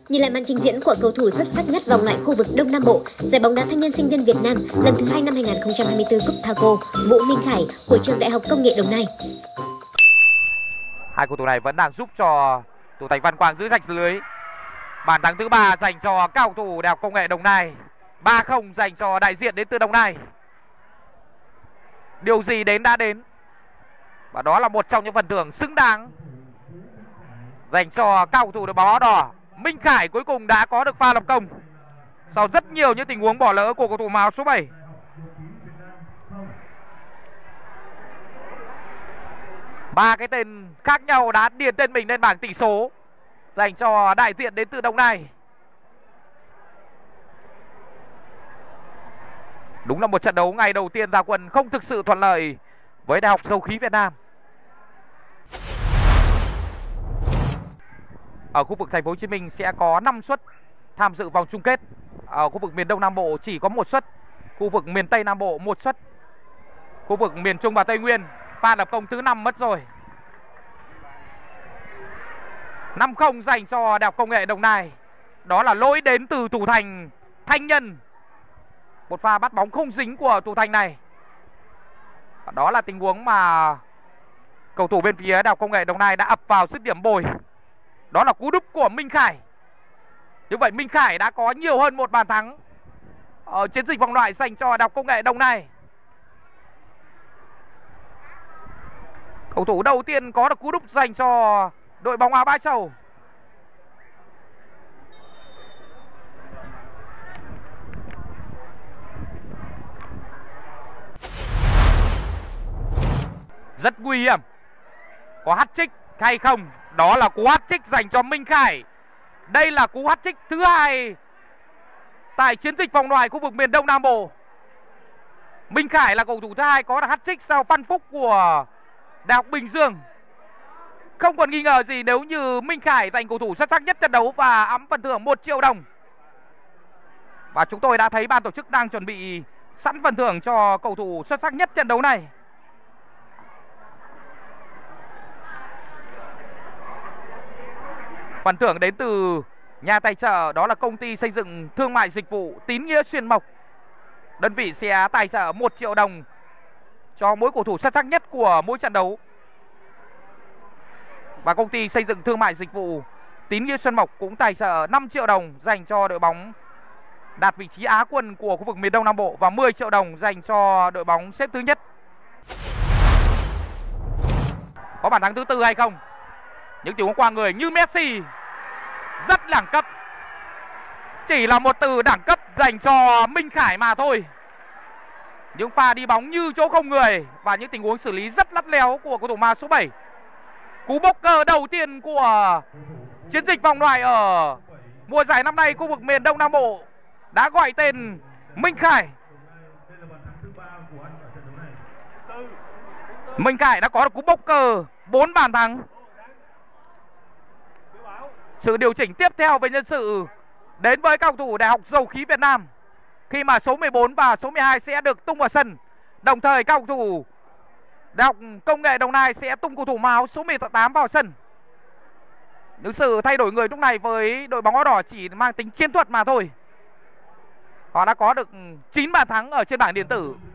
Nhìn lại màn trình diễn của cầu thủ xuất sắc nhất vòng loại khu vực Đông Nam Bộ, giải bóng đá thanh niên sinh viên Việt Nam lần thứ 2 năm 2024 Cúp Thaco, Vũ Minh Khải của trường Đại học Công nghệ Đồng Nai. Hai cầu thủ này vẫn đang giúp cho thủ thành Văn Quang giữ rạch lưới. Bàn thắng thứ 3 dành cho các cầu thủ Đại học Công nghệ Đồng Nai. 3-0 dành cho đại diện đến từ Đồng Nai. Điều gì đến đã đến, và đó là một trong những phần thưởng xứng đáng dành cho các cầu thủ đội bóng áo đỏ. Minh Khải cuối cùng đã có được pha lập công sau rất nhiều những tình huống bỏ lỡ của cầu thủ áo số 7. Ba cái tên khác nhau đã điền tên mình lên bảng tỷ số dành cho đại diện đến từ Đồng Nai. Đúng là một trận đấu ngày đầu tiên ra quân không thực sự thuận lợi với Đại học Dầu khí Việt Nam. Ở khu vực Thành phố Hồ Chí Minh sẽ có 5 suất tham dự vòng chung kết. Ở khu vực miền Đông Nam Bộ chỉ có 1 suất. Khu vực miền Tây Nam Bộ 1 suất. Khu vực miền Trung và Tây Nguyên pha lập công thứ 5 mất rồi. 5-0 dành cho Đại học Công nghệ Đồng Nai. Đó là lỗi đến từ thủ thành Thanh Nhân. Một pha bắt bóng không dính của thủ thành này. Đó là tình huống mà cầu thủ bên phía Đại học Công nghệ Đồng Nai đã ập vào dứt điểm bồi. Đó là cú đúp của Minh Khải. Như vậy Minh Khải đã có nhiều hơn một bàn thắng ở chiến dịch vòng loại dành cho Đại học Công nghệ Đồng Nai. Cầu thủ đầu tiên có được cú đúp dành cho đội bóng áo Bãi Trầu. Rất nguy hiểm. Có hat-trick hay không? Đó là cú hat-trick dành cho Minh Khải. Đây là cú hat-trick thứ 2 tại chiến dịch vòng loại khu vực miền Đông Nam Bộ. Minh Khải là cầu thủ thứ 2 có được hat-trick sau Phan Phúc của Đại học Bình Dương. Không còn nghi ngờ gì nếu như Minh Khải giành cầu thủ xuất sắc nhất trận đấu và ẵm phần thưởng 1 triệu đồng. Và chúng tôi đã thấy ban tổ chức đang chuẩn bị sẵn phần thưởng cho cầu thủ xuất sắc nhất trận đấu này. Phần thưởng đến từ nhà tài trợ, đó là công ty xây dựng thương mại dịch vụ Tín Nghĩa Xuyên Mộc. Đơn vị sẽ tài trợ 1 triệu đồng cho mỗi cầu thủ xuất sắc nhất của mỗi trận đấu. Và công ty xây dựng thương mại dịch vụ Tín Nghĩa Xuân Mộc cũng tài trợ 5 triệu đồng dành cho đội bóng đạt vị trí Á quân của khu vực miền Đông Nam Bộ và 10 triệu đồng dành cho đội bóng xếp thứ nhất. Có bàn thắng thứ 4 hay không? Những tình huống qua người như Messi, rất đẳng cấp. Chỉ là một từ đẳng cấp dành cho Minh Khải mà thôi. Những pha đi bóng như chỗ không người và những tình huống xử lý rất lắt léo của cầu thủ áo số 7. Cú bốc cờ đầu tiên của chiến dịch vòng loại ở mùa giải năm nay khu vực miền Đông Nam Bộ đã gọi tên Minh Khải. Minh Khải đã có được cú bốc cờ 4 bàn thắng. Sự điều chỉnh tiếp theo về nhân sự đến với các cầu thủ Đại học Dầu khí Việt Nam, khi mà số 14 và số 12 sẽ được tung vào sân. Đồng thời các cầu thủ Đại học Công nghệ Đồng Nai sẽ tung cầu thủ áo số 18 vào sân. Những sự thay đổi người lúc này với đội bóng áo đỏ chỉ mang tính chiến thuật mà thôi. Họ đã có được 9 bàn thắng ở trên bảng điện tử.